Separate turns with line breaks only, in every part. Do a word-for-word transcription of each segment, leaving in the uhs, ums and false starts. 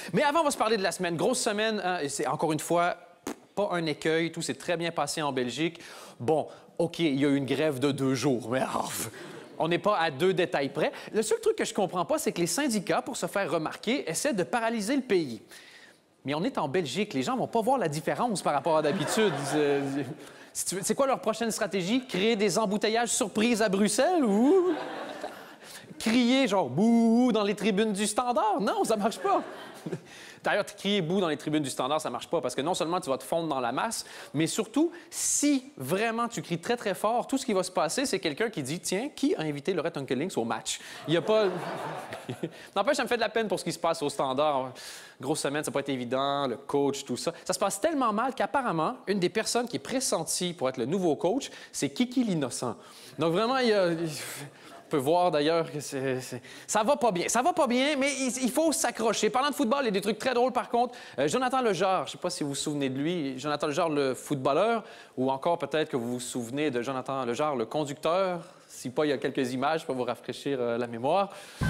Mais avant, on va se parler de la semaine. Grosse semaine, hein, et c'est encore une fois pas un écueil. Tout s'est très bien passé en Belgique. Bon, OK, il y a eu une grève de deux jours, mais oh, on n'est pas à deux détails près. Le seul truc que je comprends pas, c'est que les syndicats, pour se faire remarquer, essaient de paralyser le pays. Mais on est en Belgique. Les gens vont pas voir la différence par rapport à d'habitude. C'est quoi leur prochaine stratégie? Créer des embouteillages surprises à Bruxelles ou crier genre « bouh » dans les tribunes du Standard? Non, ça marche pas. D'ailleurs, crier « bouh » dans les tribunes du Standard, ça marche pas parce que non seulement tu vas te fondre dans la masse, mais surtout, si vraiment tu cries très, très fort, tout ce qui va se passer, c'est quelqu'un qui dit « Tiens, qui a invité Laurette Onkelings au match? » Il y a pas... N'empêche, ça me fait de la peine pour ce qui se passe au Standard. Grosse semaine, ça n'a pas été évident, le coach, tout ça. Ça se passe tellement mal qu'apparemment, une des personnes qui est pressentie pour être le nouveau coach, c'est Kiki l'innocent. Donc vraiment, il y a... On peut voir d'ailleurs que c'est, c'est... ça va pas bien. Ça va pas bien, mais il, il faut s'accrocher. Parlant de football, il y a des trucs très drôles par contre. Euh, Jonathan Legendre, je sais pas si vous vous souvenez de lui. Jonathan Legendre, le footballeur, ou encore peut-être que vous vous souvenez de Jonathan Legendre, le conducteur. Si pas, il y a quelques images pour vous rafraîchir euh, la mémoire.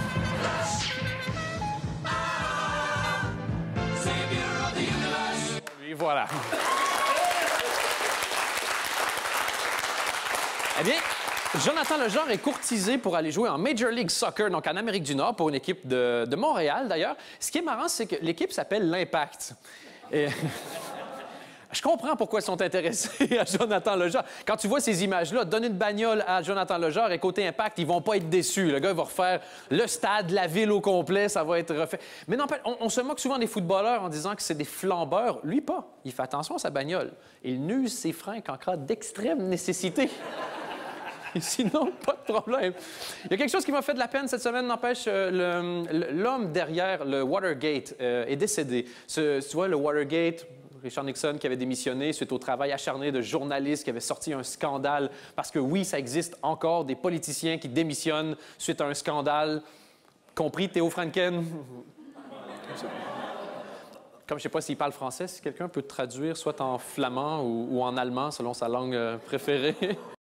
Et voilà. Eh bien... Jonathan Legendre est courtisé pour aller jouer en Major League Soccer, donc en Amérique du Nord, pour une équipe de, de Montréal, d'ailleurs. Ce qui est marrant, c'est que l'équipe s'appelle l'Impact. Et... Je comprends pourquoi ils sont intéressés à Jonathan Legendre. Quand tu vois ces images-là, donner une bagnole à Jonathan Legendre et côté Impact, ils vont pas être déçus. Le gars, il va refaire le stade, la ville au complet, ça va être refait. Mais non, on, on se moque souvent des footballeurs en disant que c'est des flambeurs. Lui, pas. Il fait attention à sa bagnole. Il n'use ses freins qu'en cas d'extrême nécessité. Sinon, pas de problème. Il y a quelque chose qui m'a fait de la peine cette semaine, n'empêche, euh, l'homme derrière le Watergate euh, est décédé. Ce, tu vois, le Watergate, Richard Nixon qui avait démissionné suite au travail acharné de journalistes qui avaient sorti un scandale. Parce que oui, ça existe encore des politiciens qui démissionnent suite à un scandale, compris Théo Franken. Comme je ne sais pas s'il parle français, si quelqu'un peut traduire soit en flamand ou, ou en allemand selon sa langue préférée.